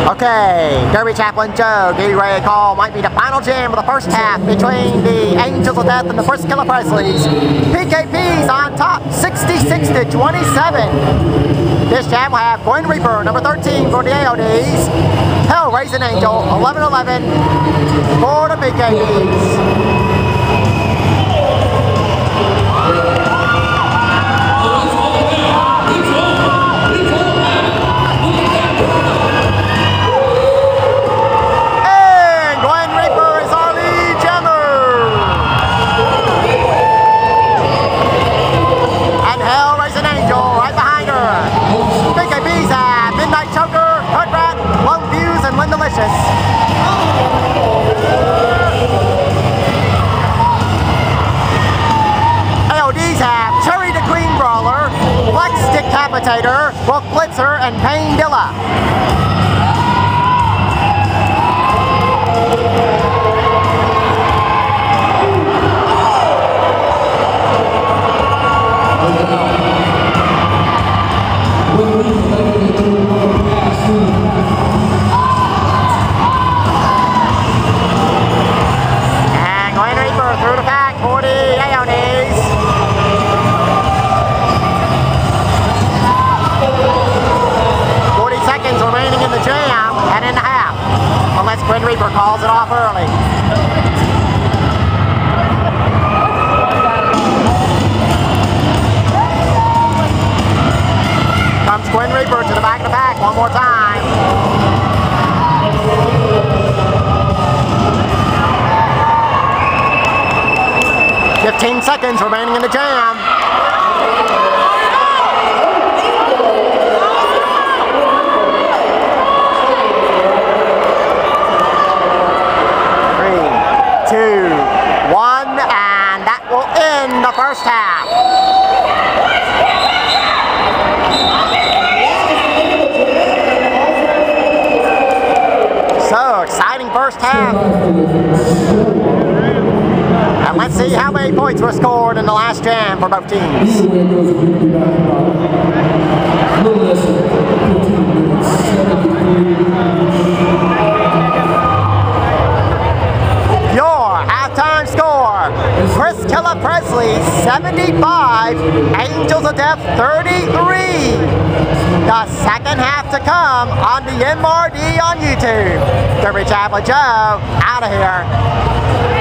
Okay, Derby Chaplain Joe, get ready to call. Might be the final jam of the first half between the Angels of Death and the Briscoe Presleys. PKP's on top, 66-27. This jam will have Gwen Reaper, number 13 for the AODs. Hell Raising Angel, 11-11 for the PKP's. Delicious. AODs have Cherry the Queen Brawler, Flex Decapitator, Wolf Blitzer, and Pain Dilla. Through the back for the AODs. Seconds remaining in the jam and in the half, unless Gwen Reaper calls it off early. Comes Gwen Reaper to the back of the pack one more time. 15 seconds remaining in the jam. Three, two, one, and that will end the first half. So, exciting first half. And let's see how many points were scored in the last jam for both teams. Your halftime score, Briscoe Presley 75, Angels of Death 33. The second half to come on the MRD on YouTube. Derby Chaplain Joe, out of here.